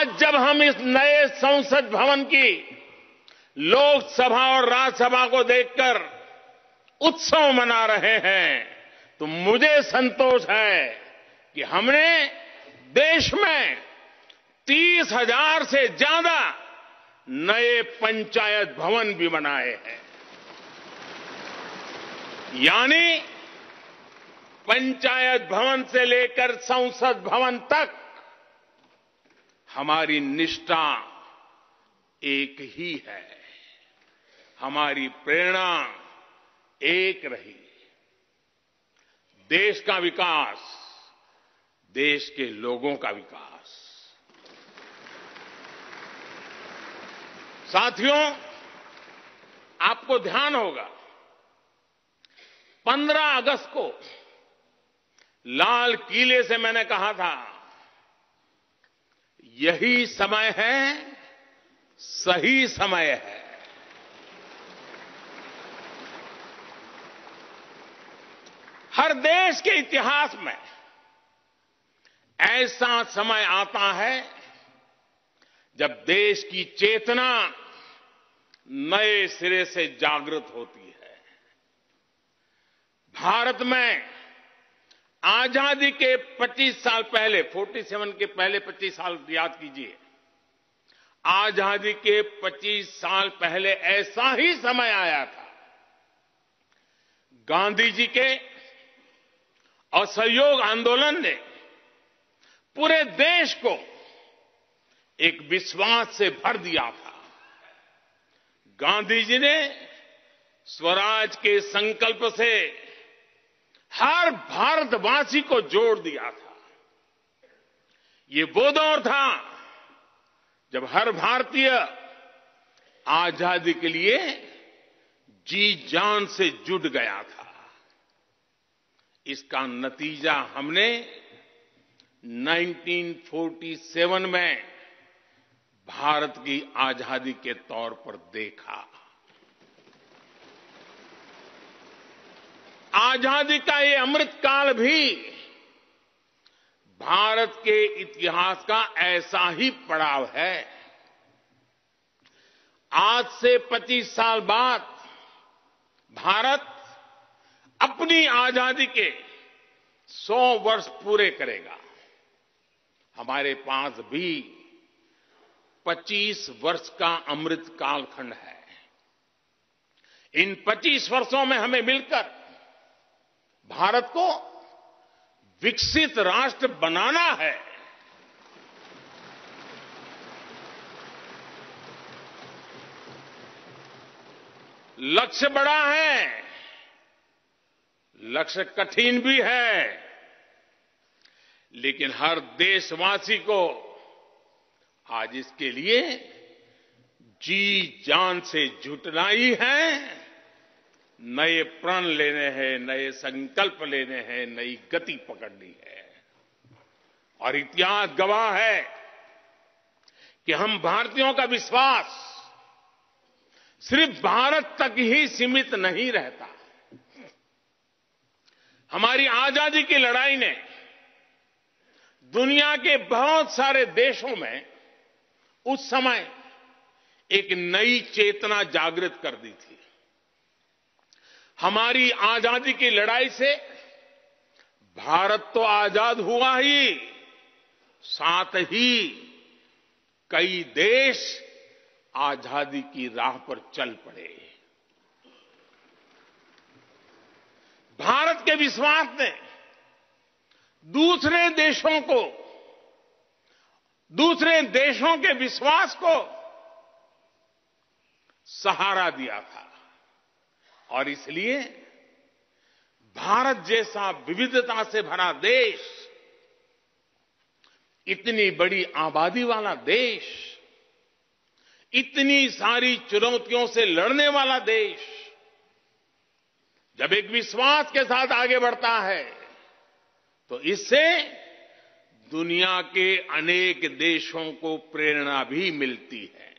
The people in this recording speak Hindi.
आज जब हम इस नए संसद भवन की लोकसभा और राज्यसभा को देखकर उत्सव मना रहे हैं तो मुझे संतोष है कि हमने देश में 30,000 से ज्यादा नए पंचायत भवन भी बनाए हैं। यानी पंचायत भवन से लेकर संसद भवन तक हमारी निष्ठा एक ही है, हमारी प्रेरणा एक रही। देश का विकास, देश के लोगों का विकास। साथियों, आपको ध्यान होगा 15 अगस्त को लाल किले से मैंने कहा था यही समय है, सही समय है। हर देश के इतिहास में ऐसा समय आता है जब देश की चेतना नए सिरे से जागृत होती है। भारत में आजादी के 25 साल पहले, 47 के पहले 25 साल याद कीजिए, आजादी के 25 साल पहले ऐसा ही समय आया था। गांधी जी के असहयोग आंदोलन ने पूरे देश को एक विश्वास से भर दिया था। गांधी जी ने स्वराज के संकल्प से हर भारतवासी को जोड़ दिया था। ये वो दौर था जब हर भारतीय आजादी के लिए जी जान से जुट गया था। इसका नतीजा हमने 1947 में भारत की आजादी के तौर पर देखा। आजादी का ये अमृत काल भी भारत के इतिहास का ऐसा ही पड़ाव है। आज से 25 साल बाद भारत अपनी आजादी के 100 वर्ष पूरे करेगा। हमारे पास भी 25 वर्ष का अमृत कालखंड है। इन 25 वर्षों में हमें मिलकर भारत को विकसित राष्ट्र बनाना है। लक्ष्य बड़ा है, लक्ष्य कठिन भी है, लेकिन हर देशवासी को आज इसके लिए जी जान से जुटना ही है। नए प्रण लेने हैं, नए संकल्प लेने हैं, नई गति पकड़नी है। और इतिहास गवाह है कि हम भारतीयों का विश्वास सिर्फ भारत तक ही सीमित नहीं रहता। हमारी आजादी की लड़ाई ने दुनिया के बहुत सारे देशों में उस समय एक नई चेतना जागृत कर दी थी। हमारी आजादी की लड़ाई से भारत तो आजाद हुआ ही, साथ ही कई देश आजादी की राह पर चल पड़े। भारत के विश्वास ने दूसरे देशों के विश्वास को सहारा दिया था। और इसलिए भारत जैसा विविधता से भरा देश, इतनी बड़ी आबादी वाला देश, इतनी सारी चुनौतियों से लड़ने वाला देश जब एक विश्वास के साथ आगे बढ़ता है तो इससे दुनिया के अनेक देशों को प्रेरणा भी मिलती है।